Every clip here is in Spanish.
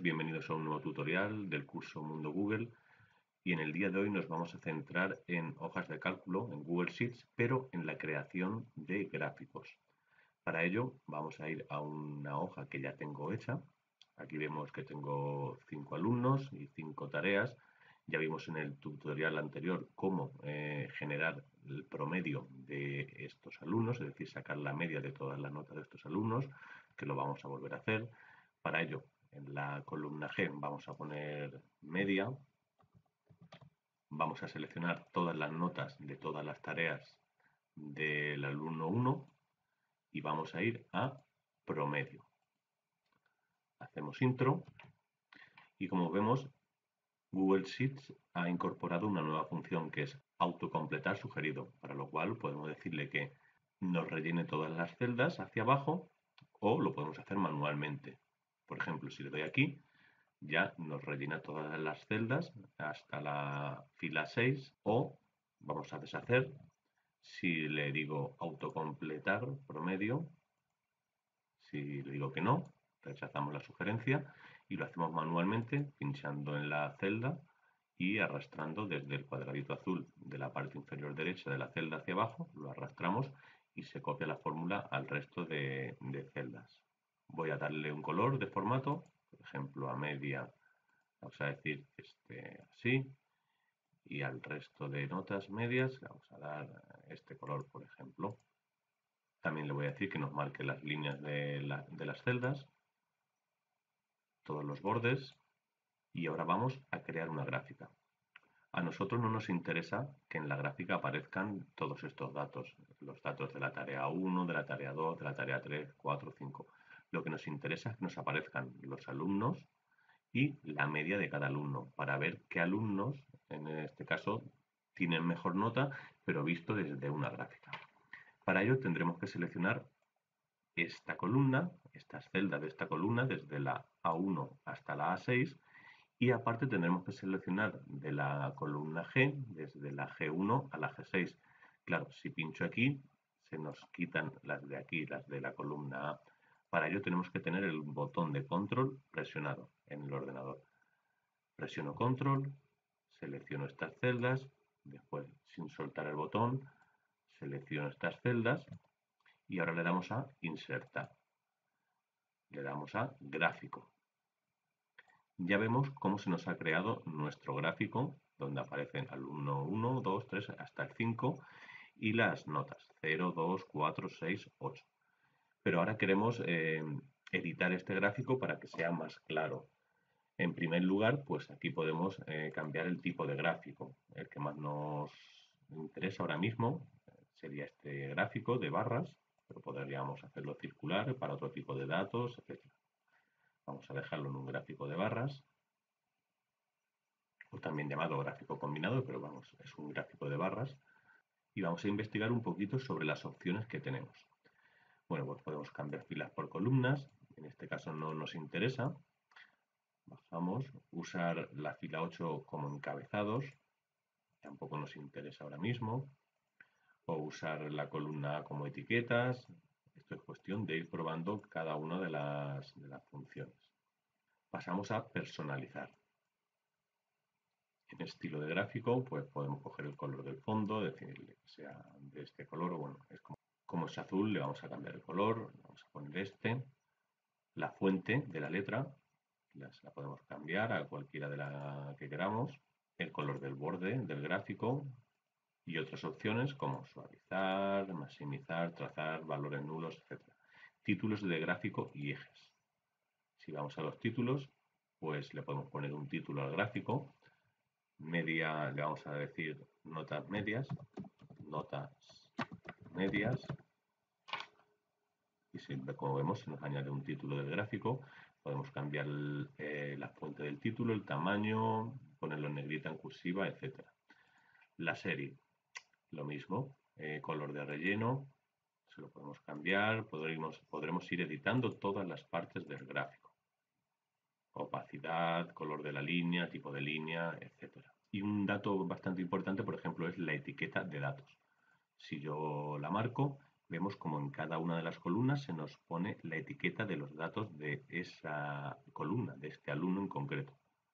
bienvenidos a un nuevo tutorial del curso Mundo Google y en el día de hoy nos vamos a centrar en hojas de cálculo en Google Sheets, pero en la creación de gráficos. Para ello vamos a ir a una hoja que ya tengo hecha. Aquí vemos que tengo 5 alumnos y 5 tareas. Ya vimos en el tutorial anterior cómo generar el promedio de estos alumnos, es decir, sacar la media de todas las notas de estos alumnos, que lo vamos a volver a hacer. Para ello, en la columna G vamos a poner media. Vamos a seleccionar todas las notas de todas las tareas del alumno 1 y vamos a ir a promedio. Hacemos intro y como vemos, Google Sheets ha incorporado una nueva función que es autocompletar sugerido, para lo cual podemos decirle que nos rellene todas las celdas hacia abajo o lo podemos hacer manualmente. Por ejemplo, si le doy aquí, ya nos rellena todas las celdas hasta la fila 6 o vamos a deshacer. Si le digo autocompletar promedio, si le digo que no, rechazamos la sugerencia y lo hacemos manualmente pinchando en la celda y arrastrando desde el cuadradito azul de la parte inferior derecha de la celda hacia abajo, lo arrastramos y se copia la fórmula al resto de celdas. Voy a darle un color de formato, por ejemplo a media, vamos a decir que esté así, y al resto de notas medias vamos a dar este color, por ejemplo. También le voy a decir que nos marque las líneas de las celdas, todos los bordes, y ahora vamos a crear una gráfica. A nosotros no nos interesa que en la gráfica aparezcan todos estos datos, los datos de la tarea 1, de la tarea 2, de la tarea 3, 4, 5. Lo que nos interesa es que nos aparezcan los alumnos y la media de cada alumno, para ver qué alumnos, en este caso, tienen mejor nota, pero visto desde una gráfica. Para ello tendremos que seleccionar esta columna, estas celdas de esta columna, desde la A1 hasta la A6, y aparte tendremos que seleccionar de la columna G, desde la G1 a la G6. Claro, si pincho aquí, se nos quitan las de aquí, las de la columna A. Para ello tenemos que tener el botón de control presionado en el ordenador. Presiono control, selecciono estas celdas, después sin soltar el botón, selecciono estas celdas y ahora le damos a insertar. Le damos a gráfico. Ya vemos cómo se nos ha creado nuestro gráfico, donde aparecen alumno 1, 2, 3, hasta el 5 y las notas 0, 2, 4, 6, 8. Pero ahora queremos editar este gráfico para que sea más claro. En primer lugar, pues aquí podemos cambiar el tipo de gráfico. El que más nos interesa ahora mismo sería este gráfico de barras, pero podríamos hacerlo circular para otro tipo de datos, etc. Vamos a dejarlo en un gráfico de barras, o también llamado gráfico combinado, pero vamos, es un gráfico de barras. Y vamos a investigar un poquito sobre las opciones que tenemos. Bueno, pues podemos cambiar filas por columnas, en este caso no nos interesa. Bajamos, usar la fila 8 como encabezados, tampoco nos interesa ahora mismo. O usar la columna A como etiquetas. Esto es cuestión de ir probando cada una de las funciones. Pasamos a personalizar. En estilo de gráfico, pues podemos coger el color del fondo, decirle que sea de este color, o bueno, es como es azul, le vamos a cambiar el color, vamos a poner este. La fuente de la letra, la podemos cambiar a cualquiera de la que queramos. El color del borde del gráfico y otras opciones como suavizar, maximizar, trazar, valores nulos, etc. Títulos de gráfico y ejes. Si vamos a los títulos, pues le podemos poner un título al gráfico. Media, le vamos a decir notas medias, y como vemos se nos añade un título del gráfico. Podemos cambiar la fuente del título, el tamaño, ponerlo en negrita, en cursiva, etc. La serie, lo mismo, color de relleno, se lo podemos cambiar, podremos ir editando todas las partes del gráfico. Opacidad, color de la línea, tipo de línea, etc. Y un dato bastante importante, por ejemplo, es la etiqueta de datos. Si yo la marco, vemos como en cada una de las columnas se nos pone la etiqueta de los datos de esa columna, de este alumno en concreto.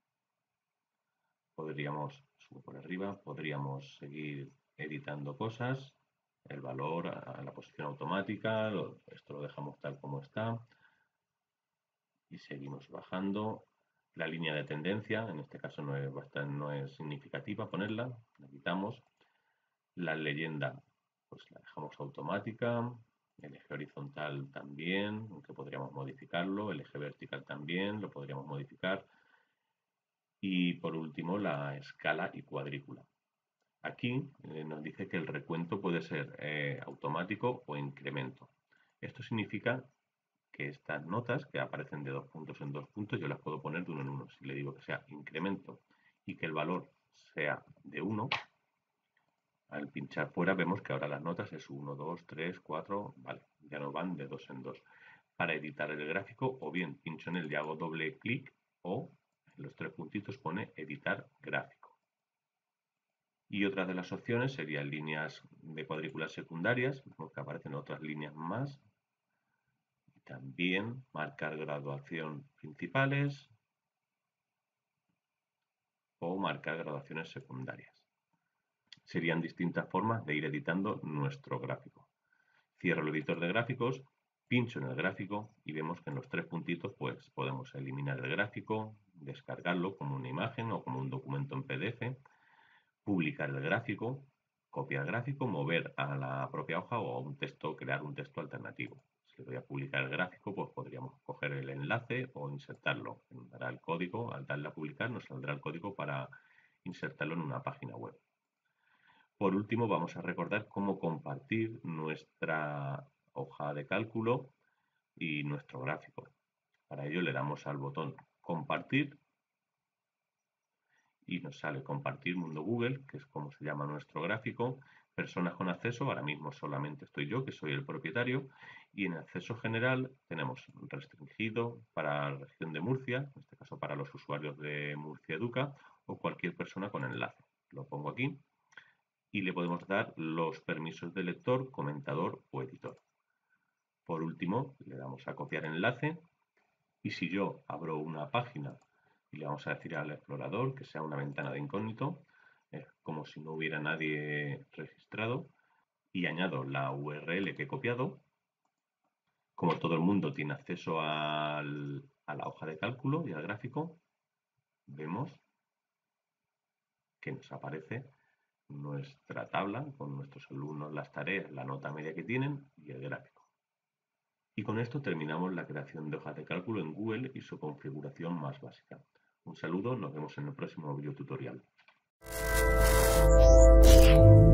Podríamos, subo por arriba, podríamos seguir editando cosas, el valor a la posición automática, esto lo dejamos tal como está y seguimos bajando. La línea de tendencia, en este caso no es significativa ponerla, la quitamos. La leyenda pues la dejamos automática, el eje horizontal también, aunque podríamos modificarlo, el eje vertical también lo podríamos modificar. Y por último la escala y cuadrícula. Aquí nos dice que el recuento puede ser automático o incremento. Esto significa que estas notas que aparecen de 2 puntos en 2 puntos yo las puedo poner de 1 en 1. Si le digo que sea incremento y que el valor sea de 1, al pinchar fuera vemos que ahora las notas es 1, 2, 3, 4, vale, ya no van de 2 en 2. Para editar el gráfico o bien pincho en él y hago doble clic o en los 3 puntitos pone editar gráfico. Y otra de las opciones serían líneas de cuadrículas secundarias, porque aparecen otras líneas más. Y también marcar graduación principales o marcar graduaciones secundarias. Serían distintas formas de ir editando nuestro gráfico. Cierro el editor de gráficos, pincho en el gráfico y vemos que en los 3 puntitos pues podemos eliminar el gráfico, descargarlo como una imagen o como un documento en PDF, publicar el gráfico, copiar el gráfico, mover a la propia hoja o a un texto, crear un texto alternativo. Si le doy a publicar el gráfico, pues podríamos coger el enlace o insertarlo. Nos dará el código, al darle a publicar nos saldrá el código para insertarlo en una página web. Por último, vamos a recordar cómo compartir nuestra hoja de cálculo y nuestro gráfico. Para ello le damos al botón compartir y nos sale compartir mundo Google, que es como se llama nuestro gráfico, personas con acceso, ahora mismo solamente estoy yo, que soy el propietario, y en acceso general tenemos restringido para la región de Murcia, en este caso para los usuarios de Murcia Educa, o cualquier persona con enlace. Lo pongo aquí y le podemos dar los permisos de lector, comentador o editor. Por último, le damos a copiar enlace y si yo abro una página y le vamos a decir al explorador que sea una ventana de incógnito, como si no hubiera nadie registrado, y añado la URL que he copiado, como todo el mundo tiene acceso a la hoja de cálculo y al gráfico, vemos que nos aparece nuestra tabla con nuestros alumnos, las tareas, la nota media que tienen y el gráfico. Y con esto terminamos la creación de hojas de cálculo en Google y su configuración más básica. Un saludo, nos vemos en el próximo video tutorial.